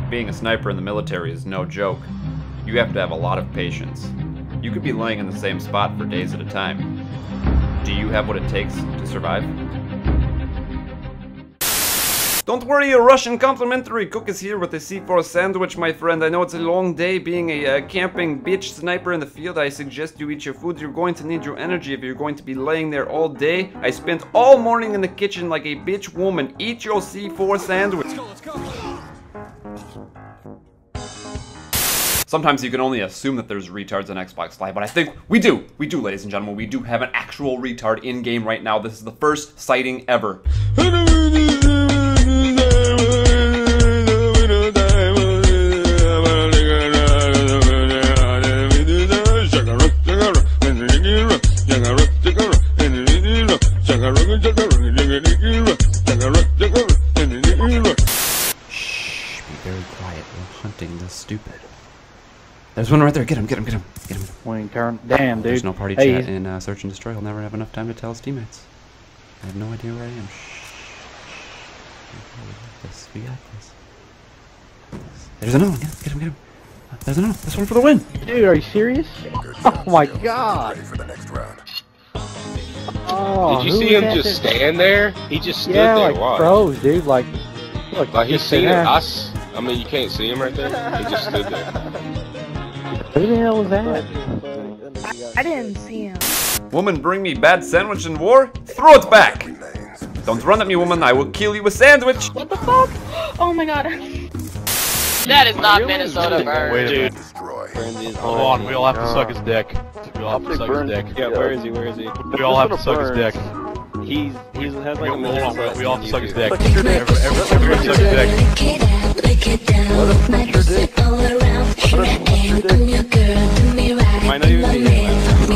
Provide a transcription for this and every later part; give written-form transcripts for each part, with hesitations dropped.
Being a sniper in the military is no joke. You have to have a lot of patience. You could be laying in the same spot for days at a time. Do you have what it takes to survive? Don't worry, a Russian complimentary cook is here with a C4 sandwich, my friend. I know it's a long day being a camping bitch sniper in the field. I suggest you eat your food. You're going to need your energy if you're going to be laying there all day. I spent all morning in the kitchen like a bitch woman. Eat your C4 sandwich. Let's go. Sometimes you can only assume that there's retards on Xbox Live, but I think we do, ladies and gentlemen. We do have an actual retard in-game right now. This is the first sighting ever. Shh, be very quiet. We're hunting the stupid. There's one right there. Get him. Wing turn. Damn, dude. There's no party chat in Search and Destroy. He'll never have enough time to tell his teammates. I have no idea where I am. Shh. We got this. There's another one. Get him. There's another one. This one for the win. Dude, are you serious? Oh my god. Oh, did you see him just stand there? He just stood there. Like Why? Froze, dude. Like he's seen us. I mean, you can't see him right there. He just stood there. Who the hell was that? I didn't see him. Woman, bring me bad sandwich in war? Throw it back! Don't run at me, woman. I will kill you with sandwich. What the fuck? Oh my god. That is not Minnesota, Burn. Wait a minute. Hold on, we all have to suck his dick. We all have to suck his dick. Yeah, where is he? We all have to suck his dick. He's has like Hold on, we all have to suck his dick. Everyone suck his dick. Might not even be him.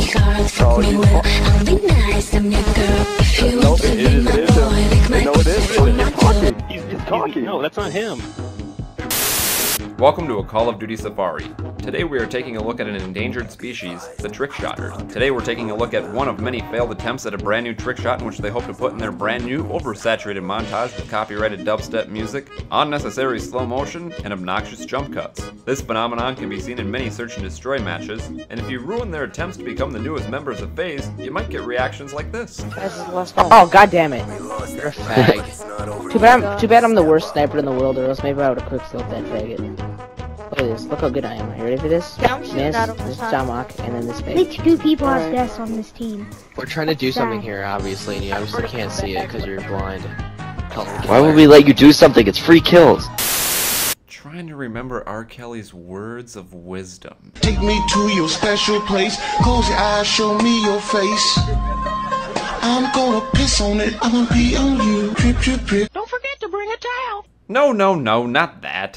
Nope, it is him. No, it is. He's talking. No, that's not him. Welcome to a Call of Duty Safari. Today we are taking a look at an endangered species, the trick shotter. Today we're taking a look at one of many failed attempts at a brand new trick shot in which they hope to put in their brand new oversaturated montage with copyrighted dubstep music, unnecessary slow motion, and obnoxious jump cuts. This phenomenon can be seen in many search and destroy matches, and if you ruin their attempts to become the newest members of FaZe, you might get reactions like this. Oh, god damn it. You're a fag. Too bad I'm the worst sniper in the world, or else maybe I would have quickscoped that faggot. Look at this. Look how good I am. Are you ready for this? Miss, this Jamok, and then this faggot. Only 2 people have deaths on this team. We're trying to do something here, obviously, and you obviously can't see it because you're blind. Why would we let you do something? It's free kills. Trying to remember R. Kelly's words of wisdom. Take me to your special place. Close your eyes, show me your face. I'm gonna piss on it. I'm gonna pee on you. Drip, drip, drip. Don't forget to bring a towel. No, not that.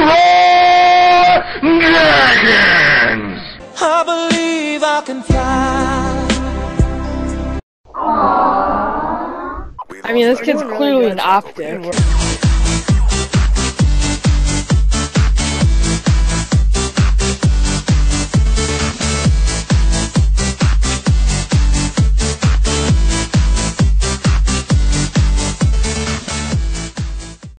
Dragons! I believe I can fly. I mean, this kid's clearly an optic.